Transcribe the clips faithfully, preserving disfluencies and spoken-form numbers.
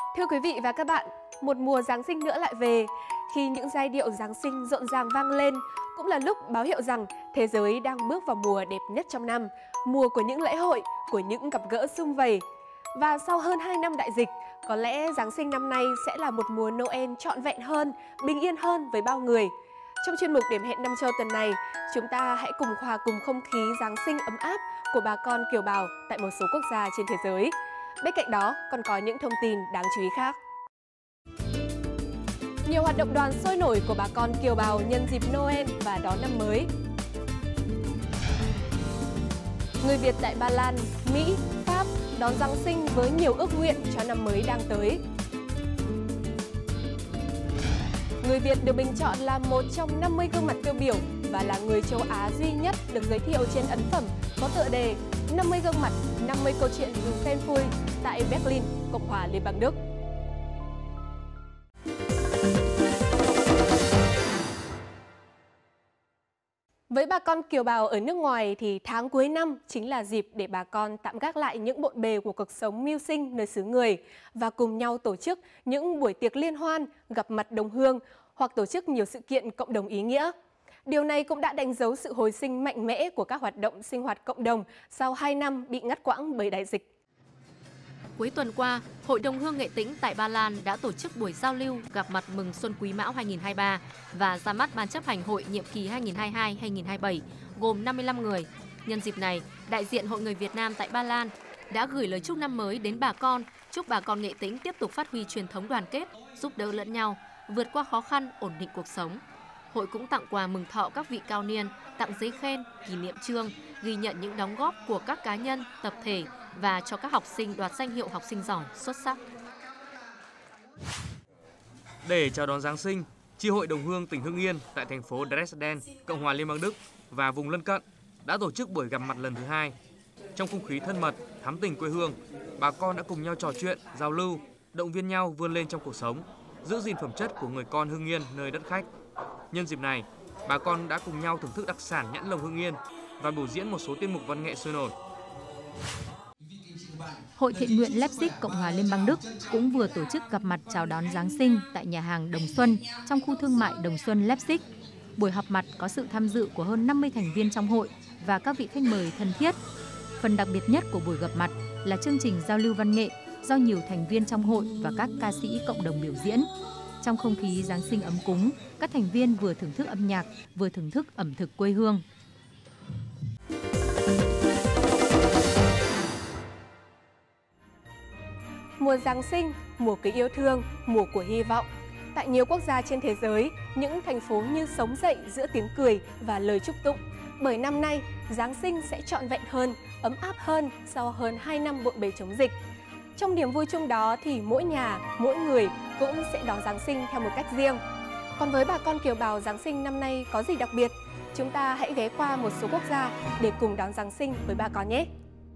Thưa quý vị và các bạn, một mùa Giáng sinh nữa lại về. Khi những giai điệu Giáng sinh rộn ràng vang lên, cũng là lúc báo hiệu rằng thế giới đang bước vào mùa đẹp nhất trong năm, mùa của những lễ hội, của những gặp gỡ sum vầy. Và sau hơn hai năm đại dịch, có lẽ Giáng sinh năm nay sẽ là một mùa Noel trọn vẹn hơn, bình yên hơn với bao người. Trong chuyên mục Điểm hẹn năm châu tuần này, chúng ta hãy cùng hòa cùng không khí Giáng sinh ấm áp của bà con kiều bào tại một số quốc gia trên thế giới. Bên cạnh đó còn có những thông tin đáng chú ý khác. Nhiều hoạt động đoàn sôi nổi của bà con kiều bào nhân dịp Noel và đón năm mới. Người Việt tại Ba Lan, Mỹ, Pháp đón Giáng sinh với nhiều ước nguyện cho năm mới đang tới. Người Việt được bình chọn là một trong năm mươi gương mặt tiêu biểu và là người châu Á duy nhất được giới thiệu trên ấn phẩm có tựa đề năm mươi gương mặt, năm mươi câu chuyện dù phen phui tại Berlin, Cộng hòa Liên bang Đức. Với bà con kiều bào ở nước ngoài thì tháng cuối năm chính là dịp để bà con tạm gác lại những bộn bề của cuộc sống mưu sinh nơi xứ người và cùng nhau tổ chức những buổi tiệc liên hoan, gặp mặt đồng hương hoặc tổ chức nhiều sự kiện cộng đồng ý nghĩa. Điều này cũng đã đánh dấu sự hồi sinh mạnh mẽ của các hoạt động sinh hoạt cộng đồng sau hai năm bị ngắt quãng bởi đại dịch. Cuối tuần qua, Hội đồng hương Nghệ Tĩnh tại Ba Lan đã tổ chức buổi giao lưu gặp mặt mừng Xuân Quý Mão hai nghìn không trăm hai mươi ba và ra mắt Ban chấp hành hội nhiệm kỳ hai nghìn không trăm hai mươi hai đến hai nghìn không trăm hai mươi bảy gồm năm mươi lăm người. Nhân dịp này, đại diện Hội người Việt Nam tại Ba Lan đã gửi lời chúc năm mới đến bà con, chúc bà con Nghệ Tĩnh tiếp tục phát huy truyền thống đoàn kết, giúp đỡ lẫn nhau, vượt qua khó khăn, ổn định cuộc sống. Hội cũng tặng quà mừng thọ các vị cao niên, tặng giấy khen, kỷ niệm chương, ghi nhận những đóng góp của các cá nhân, tập thể và cho các học sinh đoạt danh hiệu học sinh giỏi, xuất sắc. Để chào đón Giáng sinh, Chi hội đồng hương tỉnh Hưng Yên tại thành phố Dresden, Cộng hòa Liên bang Đức và vùng lân cận đã tổ chức buổi gặp mặt lần thứ hai. Trong không khí thân mật, thắm tình quê hương, bà con đã cùng nhau trò chuyện, giao lưu, động viên nhau vươn lên trong cuộc sống, giữ gìn phẩm chất của người con Hưng Yên nơi đất khách. Nhân dịp này, bà con đã cùng nhau thưởng thức đặc sản nhãn lồng Hưng Yên và biểu diễn một số tiết mục văn nghệ sôi nổi. Hội thiện nguyện Leipzig, Cộng hòa Liên bang Đức cũng vừa tổ chức gặp mặt chào đón Giáng sinh tại nhà hàng Đồng Xuân trong khu thương mại Đồng Xuân Leipzig. Buổi họp mặt có sự tham dự của hơn năm mươi thành viên trong hội và các vị khách mời thân thiết. Phần đặc biệt nhất của buổi gặp mặt là chương trình giao lưu văn nghệ do nhiều thành viên trong hội và các ca sĩ cộng đồng biểu diễn. Trong không khí Giáng sinh ấm cúng, các thành viên vừa thưởng thức âm nhạc, vừa thưởng thức ẩm thực quê hương. Mùa Giáng sinh, mùa của yêu thương, mùa của hy vọng. Tại nhiều quốc gia trên thế giới, những thành phố như sống dậy giữa tiếng cười và lời chúc tụng. Bởi năm nay, Giáng sinh sẽ trọn vẹn hơn, ấm áp hơn sau hơn hai năm bộn bề chống dịch. Trong niềm vui chung đó thì mỗi nhà, mỗi người cũng sẽ đón Giáng sinh theo một cách riêng. Còn với bà con kiều bào, Giáng sinh năm nay có gì đặc biệt? Chúng ta hãy ghé qua một số quốc gia để cùng đón Giáng sinh với bà con nhé!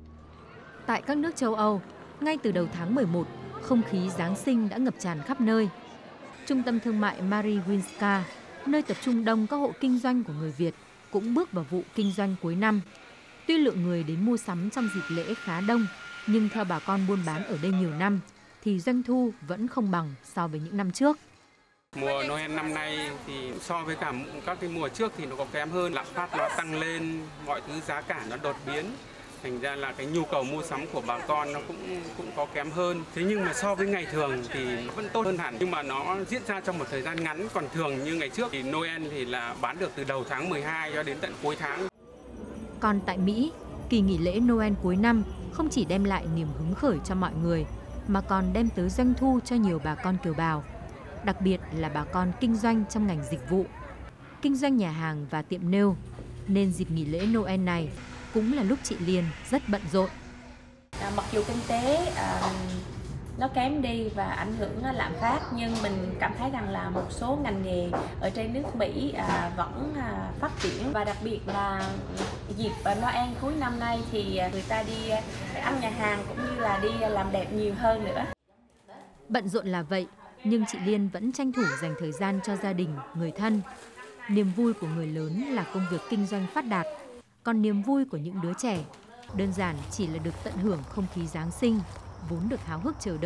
Tại các nước châu Âu, ngay từ đầu tháng mười một, không khí Giáng sinh đã ngập tràn khắp nơi. Trung tâm thương mại Mariwinska, nơi tập trung đông các hộ kinh doanh của người Việt, cũng bước vào vụ kinh doanh cuối năm. Tuy lượng người đến mua sắm trong dịp lễ khá đông, nhưng theo bà con buôn bán ở đây nhiều năm, thì doanh thu vẫn không bằng so với những năm trước. Mùa Noel năm nay thì so với cả các cái mùa trước thì nó có kém hơn, lạm phát nó tăng lên, mọi thứ giá cả nó đột biến. Thành ra là cái nhu cầu mua sắm của bà con nó cũng cũng có kém hơn. Thế nhưng mà so với ngày thường thì nó vẫn tốt hơn hẳn. Nhưng mà nó diễn ra trong một thời gian ngắn. Còn thường như ngày trước thì Noel thì là bán được từ đầu tháng mười hai cho đến tận cuối tháng. Còn tại Mỹ, kỳ nghỉ lễ Noel cuối năm không chỉ đem lại niềm hứng khởi cho mọi người, mà còn đem tới doanh thu cho nhiều bà con kiều bào. Đặc biệt là bà con kinh doanh trong ngành dịch vụ, kinh doanh nhà hàng và tiệm nail. Nên dịp nghỉ lễ Noel này cũng là lúc chị Liên rất bận rộn. À, mặc dù kinh tế à, nó kém đi và ảnh hưởng lạm phát, nhưng mình cảm thấy rằng là một số ngành nghề ở trên nước Mỹ à, vẫn à, phát triển. Và đặc biệt là dịp Noel cuối năm nay thì người ta đi ăn nhà hàng cũng như là đi làm đẹp nhiều hơn nữa. Bận rộn là vậy, nhưng chị Liên vẫn tranh thủ dành thời gian cho gia đình, người thân. Niềm vui của người lớn là công việc kinh doanh phát đạt, còn niềm vui của những đứa trẻ đơn giản chỉ là được tận hưởng không khí Giáng sinh, vốn được háo hức chờ đợi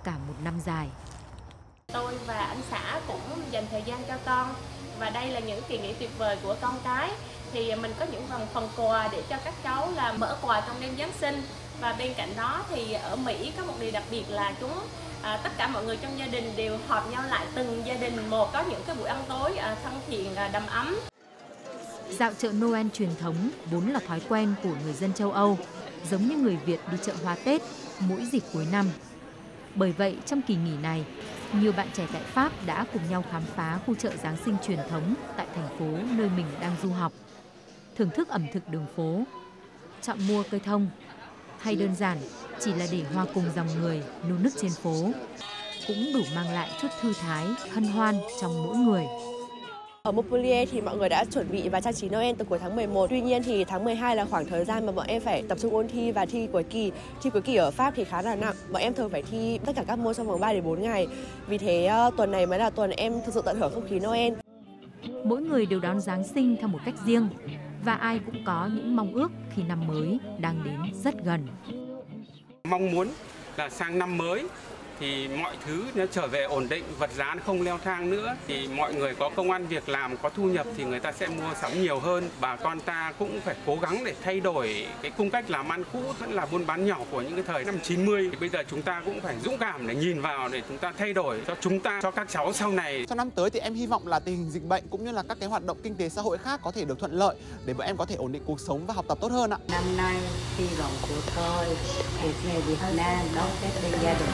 cả một năm dài. Tôi và anh xã cũng dành thời gian cho con và đây là những kỳ nghỉ tuyệt vời của con cái. Thì mình có những phần phần quà để cho các cháu là mở quà trong đêm Giáng sinh. Và bên cạnh đó thì ở Mỹ có một điều đặc biệt là chúng à, tất cả mọi người trong gia đình đều họp nhau lại, từng gia đình một có những cái buổi ăn tối à, thân thiện, à, đầm ấm. Dạo chợ Noel truyền thống vốn là thói quen của người dân châu Âu, giống như người Việt đi chợ hoa Tết mỗi dịp cuối năm. Bởi vậy, trong kỳ nghỉ này, nhiều bạn trẻ tại Pháp đã cùng nhau khám phá khu chợ Giáng sinh truyền thống tại thành phố nơi mình đang du học, thưởng thức ẩm thực đường phố, chọn mua cây thông, hay đơn giản chỉ là để hòa cùng dòng người nô nức trên phố, cũng đủ mang lại chút thư thái, hân hoan trong mỗi người. Ở Montpellier thì mọi người đã chuẩn bị và trang trí Noel từ cuối tháng mười một. Tuy nhiên thì tháng mười hai là khoảng thời gian mà bọn em phải tập trung ôn thi và thi cuối kỳ. Thi cuối kỳ ở Pháp thì khá là nặng. Bọn em thường phải thi tất cả các môn trong vòng ba đến bốn ngày. Vì thế tuần này mới là tuần em thực sự tận hưởng không khí Noel. Mỗi người đều đón Giáng sinh theo một cách riêng và ai cũng có những mong ước khi năm mới đang đến rất gần. Mong muốn là sang năm mới thì mọi thứ nó trở về ổn định, vật giá nó không leo thang nữa, thì mọi người có công ăn việc làm, có thu nhập thì người ta sẽ mua sắm nhiều hơn. Bà con ta cũng phải cố gắng để thay đổi cái cung cách làm ăn cũ, vẫn là buôn bán nhỏ của những cái thời năm chín mươi. Thì bây giờ chúng ta cũng phải dũng cảm để nhìn vào để chúng ta thay đổi cho chúng ta, cho các cháu sau này. Trong năm tới thì em hy vọng là tình hình dịch bệnh cũng như là các cái hoạt động kinh tế xã hội khác có thể được thuận lợi để bọn em có thể ổn định cuộc sống và học tập tốt hơn ạ. Năm nay hy vọng của tôi được về Việt Nam đón Tết bên gia đình.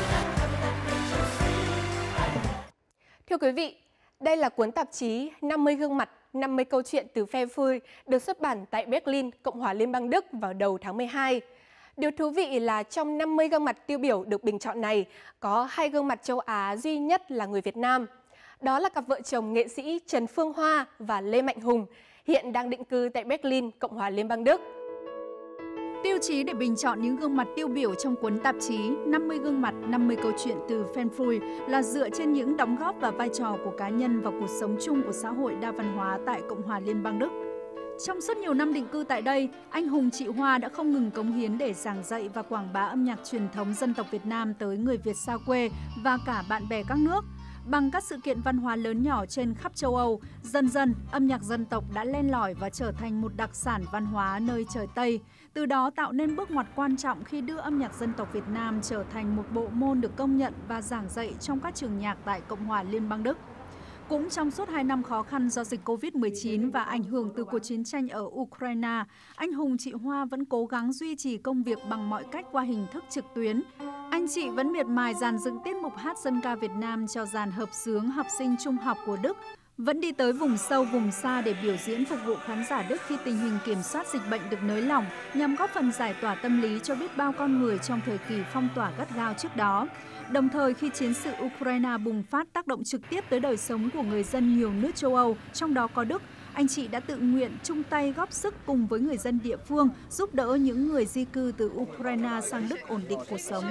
Thưa quý vị, đây là cuốn tạp chí năm mươi gương mặt, năm mươi câu chuyện từ phe phơi được xuất bản tại Berlin, Cộng hòa Liên bang Đức vào đầu tháng mười hai. Điều thú vị là trong năm mươi gương mặt tiêu biểu được bình chọn này, có hai gương mặt châu Á duy nhất là người Việt Nam. Đó là cặp vợ chồng nghệ sĩ Trần Phương Hoa và Lê Mạnh Hùng, hiện đang định cư tại Berlin, Cộng hòa Liên bang Đức. Tiêu chí để bình chọn những gương mặt tiêu biểu trong cuốn tạp chí năm mươi gương mặt, năm mươi câu chuyện từ Fanfui là dựa trên những đóng góp và vai trò của cá nhân vào cuộc sống chung của xã hội đa văn hóa tại Cộng hòa Liên bang Đức. Trong suốt nhiều năm định cư tại đây, anh Hùng chị Hoa đã không ngừng cống hiến để giảng dạy và quảng bá âm nhạc truyền thống dân tộc Việt Nam tới người Việt xa quê và cả bạn bè các nước. Bằng các sự kiện văn hóa lớn nhỏ trên khắp châu Âu, dần dần âm nhạc dân tộc đã len lỏi và trở thành một đặc sản văn hóa nơi trời Tây. Từ đó tạo nên bước ngoặt quan trọng khi đưa âm nhạc dân tộc Việt Nam trở thành một bộ môn được công nhận và giảng dạy trong các trường nhạc tại Cộng hòa Liên bang Đức. Cũng trong suốt hai năm khó khăn do dịch Covid mười chín và ảnh hưởng từ cuộc chiến tranh ở Ukraine, anh Hùng chị Hoa vẫn cố gắng duy trì công việc bằng mọi cách qua hình thức trực tuyến. Anh chị vẫn miệt mài dàn dựng tiết mục hát dân ca Việt Nam cho dàn hợp xướng học sinh trung học của Đức, vẫn đi tới vùng sâu vùng xa để biểu diễn phục vụ khán giả Đức khi tình hình kiểm soát dịch bệnh được nới lỏng, nhằm góp phần giải tỏa tâm lý cho biết bao con người trong thời kỳ phong tỏa gắt gao trước đó. Đồng thời, khi chiến sự Ukraine bùng phát tác động trực tiếp tới đời sống của người dân nhiều nước châu Âu, trong đó có Đức, anh chị đã tự nguyện chung tay góp sức cùng với người dân địa phương giúp đỡ những người di cư từ Ukraine sang Đức ổn định cuộc sống.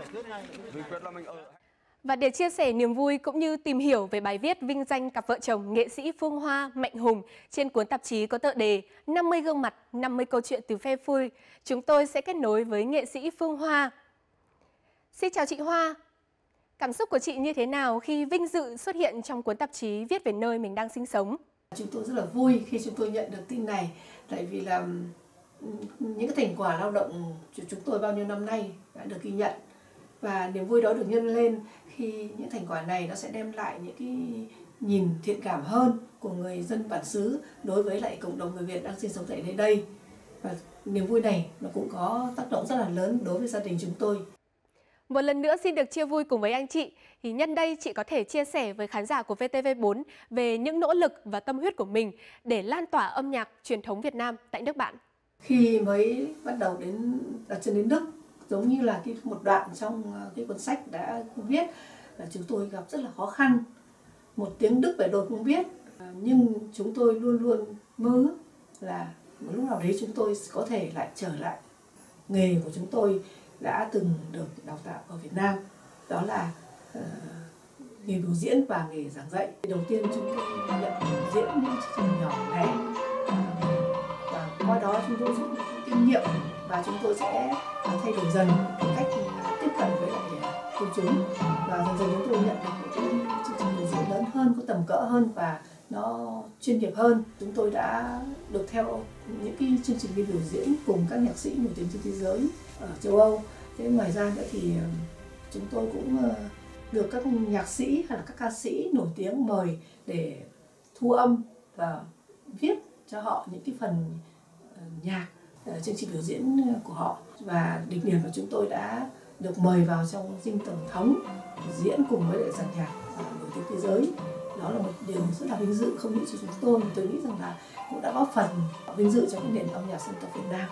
Và để chia sẻ niềm vui cũng như tìm hiểu về bài viết vinh danh cặp vợ chồng nghệ sĩ Phương Hoa, Mạnh Hùng trên cuốn tạp chí có tựa đề năm mươi gương mặt, năm mươi câu chuyện từ phe phơi, chúng tôi sẽ kết nối với nghệ sĩ Phương Hoa. Xin chào chị Hoa, cảm xúc của chị như thế nào khi vinh dự xuất hiện trong cuốn tạp chí viết về nơi mình đang sinh sống? Chúng tôi rất là vui khi chúng tôi nhận được tin này, tại vì là những cái thành quả lao động của chúng tôi bao nhiêu năm nay đã được ghi nhận. Và niềm vui đó được nhân lên khi những thành quả này nó sẽ đem lại những cái nhìn thiện cảm hơn của người dân bản xứ đối với lại cộng đồng người Việt đang sinh sống tại nơi đây. Và niềm vui này nó cũng có tác động rất là lớn đối với gia đình chúng tôi. Một lần nữa xin được chia vui cùng với anh chị. Thì nhân đây chị có thể chia sẻ với khán giả của vê tê vê bốn về những nỗ lực và tâm huyết của mình để lan tỏa âm nhạc truyền thống Việt Nam tại nước bạn. Khi mới bắt đầu đến đặt chân đến Đức, giống như là cái một đoạn trong cái cuốn sách đã viết, là chúng tôi gặp rất là khó khăn. Một tiếng Đức về đôi không biết, nhưng chúng tôi luôn luôn mơ ước là một lúc nào đấy chúng tôi có thể lại trở lại nghề của chúng tôi đã từng được đào tạo ở Việt Nam, đó là uh, nghề biểu diễn và nghề giảng dạy. Đầu tiên chúng tôi nhận diễn những chương trình nhỏ này, uh, và qua đó chúng tôi rút kinh nghiệm và chúng tôi sẽ thay đổi dần cách tiếp cận với lại công chúng, và dần dần chúng tôi nhận được những chương trình biểu diễn lớn hơn, có tầm cỡ hơn và nó chuyên nghiệp hơn. Chúng tôi đã được theo những cái chương trình đi biểu diễn cùng các nhạc sĩ nổi tiếng trên thế giới ở châu Âu. Thế ngoài ra nữa thì chúng tôi cũng được các nhạc sĩ hay là các ca sĩ nổi tiếng mời để thu âm và viết cho họ những cái phần nhạc chương trình biểu diễn của họ. Và đỉnh điểm là chúng tôi đã được mời vào trong dinh tổng thống diễn cùng với lại dàn nhạc nổi tiếng thế giới. Đó là một điều rất là vinh dự, không chỉ cho chúng tôi mà tôi nghĩ rằng là cũng đã góp phần vinh dự cho cái nền âm nhạc dân tộc Việt Nam.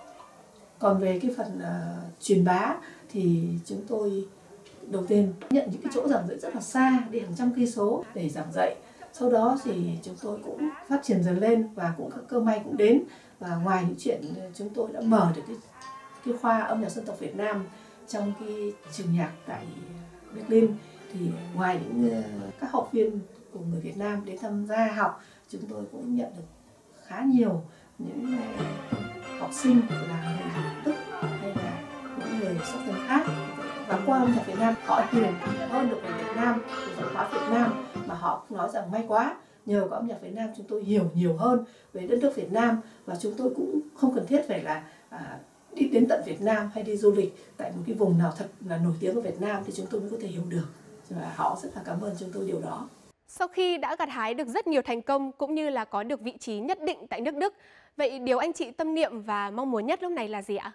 Còn về cái phần uh, truyền bá thì chúng tôi đầu tiên nhận những cái chỗ giảng dạy rất là xa, đi hàng trăm cây số để giảng dạy. Sau đó thì chúng tôi cũng phát triển dần lên và cũng các cơ may cũng đến. Và ngoài những chuyện chúng tôi đã mở được cái, cái khoa âm nhạc dân tộc Việt Nam trong cái trường nhạc tại Berlin, thì ngoài những các học viên của người Việt Nam đến tham gia học, chúng tôi cũng nhận được khá nhiều những học sinh là người Đức hay là những người sắc dân khác. Và qua âm nhạc Việt Nam họ hiểu hơn được về Việt Nam, về văn hóa Việt Nam, mà họ cũng nói rằng may quá, nhờ có âm nhạc Việt Nam chúng tôi hiểu nhiều hơn về đất nước Việt Nam, và chúng tôi cũng không cần thiết phải là à, đi đến tận Việt Nam hay đi du lịch tại một cái vùng nào thật là nổi tiếng ở Việt Nam thì chúng tôi mới có thể hiểu được. Và họ rất là cảm ơn chúng tôi điều đó. Sau khi đã gặt hái được rất nhiều thành công cũng như là có được vị trí nhất định tại nước Đức, vậy điều anh chị tâm niệm và mong muốn nhất lúc này là gì ạ?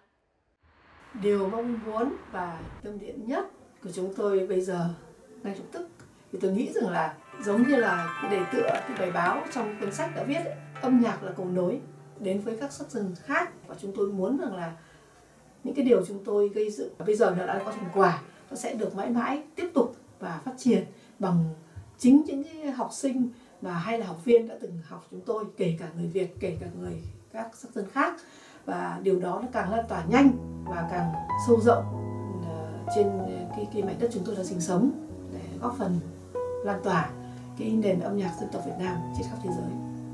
Điều mong muốn và tâm niệm nhất của chúng tôi bây giờ ngay lập tức thì tôi nghĩ rằng là giống như là cái đề tựa, cái bài báo trong cuốn sách đã viết ấy, âm nhạc là cầu nối đến với các sắc dân khác, và chúng tôi muốn rằng là những cái điều chúng tôi gây dựng bây giờ nó đã có thành quả, nó sẽ được mãi mãi tiếp tục và phát triển bằng chính những cái học sinh và hay là học viên đã từng học chúng tôi, kể cả người Việt, kể cả người các sắc dân khác. Và điều đó nó càng lan tỏa nhanh và càng sâu rộng trên cái, cái mảnh đất chúng tôi đang sinh sống, để góp phần lan tỏa cái nền âm nhạc dân tộc Việt Nam trên khắp thế giới.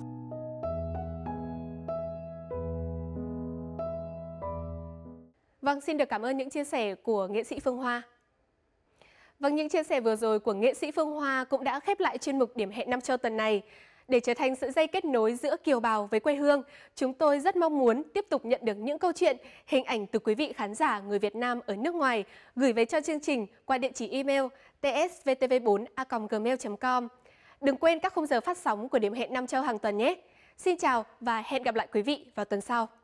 Vâng, xin được cảm ơn những chia sẻ của nghệ sĩ Phương Hoa. Vâng, những chia sẻ vừa rồi của nghệ sĩ Phương Hoa cũng đã khép lại chuyên mục Điểm hẹn Nam Châu tuần này. Để trở thành sợi dây kết nối giữa kiều bào với quê hương, chúng tôi rất mong muốn tiếp tục nhận được những câu chuyện, hình ảnh từ quý vị khán giả người Việt Nam ở nước ngoài gửi về cho chương trình qua địa chỉ email t s v t v bốn a còng gmail chấm com. Đừng quên các khung giờ phát sóng của Điểm hẹn Nam Châu hàng tuần nhé. Xin chào và hẹn gặp lại quý vị vào tuần sau.